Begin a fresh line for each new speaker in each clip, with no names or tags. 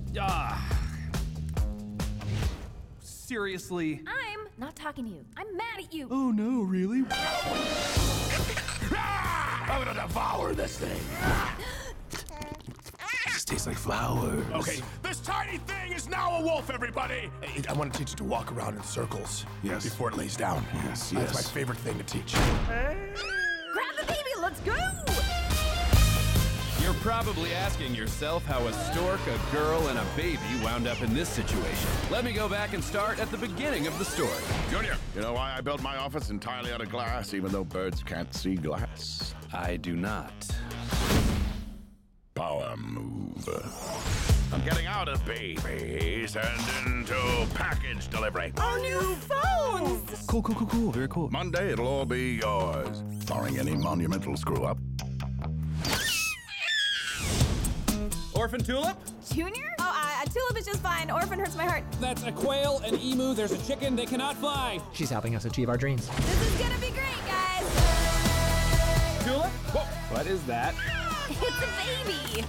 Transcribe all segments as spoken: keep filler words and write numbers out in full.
Ah. Seriously?
I'm not talking to you. I'm mad at you.
Oh no, really?
I'm gonna devour this thing.
This tastes like flowers.
Okay, this tiny thing is now a wolf, everybody! I, I want to teach it to walk around in circles.
Yes.
Before it lays down.
Yes,
That's
yes.
my favorite thing to teach.
Grab the baby, let's go!
You're probably asking yourself how a stork, a girl, and a baby wound up in this situation. Let me go back and start at the beginning of the story.
Junior, you know why I built my office entirely out of glass, even though birds can't see glass?
I do not.
Power move. I'm getting out of babies and into package delivery.
Our new phones!
Cool, cool, cool, cool. Very cool.
Monday, it'll all be yours, barring any monumental screw-up.
Orphan Tulip?
Junior? Oh, uh, Tulip is just fine. Orphan hurts my heart.
That's a quail, an emu, there's a chicken, they cannot fly.
She's helping us achieve our dreams.
This is gonna be great, guys!
Tulip? Whoa. What is that?
It's a baby!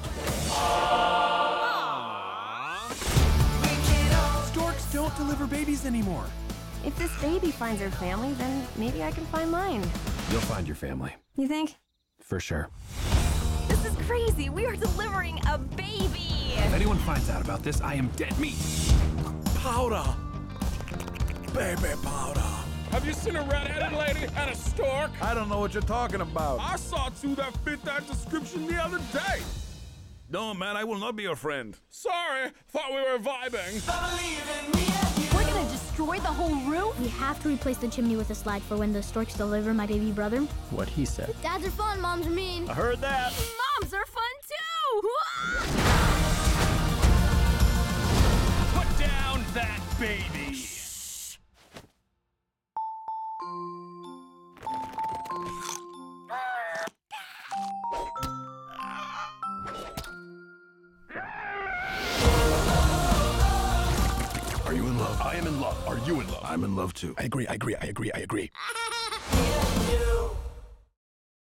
Storks don't deliver babies anymore.
If this baby finds her family, then maybe I can find mine.
You'll find your family.
You think?
For sure.
This is crazy. We are delivering a baby!
If anyone finds out about this, I am dead meat.
Powder! Baby powder!
Have you seen a red-headed lady and a stork?
I don't know what you're talking about.
I saw two that fit that description the other day.
No, man, I will not be your friend.
Sorry, thought we were vibing.
We're gonna destroy the whole roof?
We have to replace the chimney with a slide for when the storks deliver my baby brother.
What he said.
Dads are fun, moms are mean.
I heard that.
Moms are fun too!
Put down that baby.
Are you in love?
I am in love. Are you in love?
I'm in love too. I agree, I agree, I agree, I agree.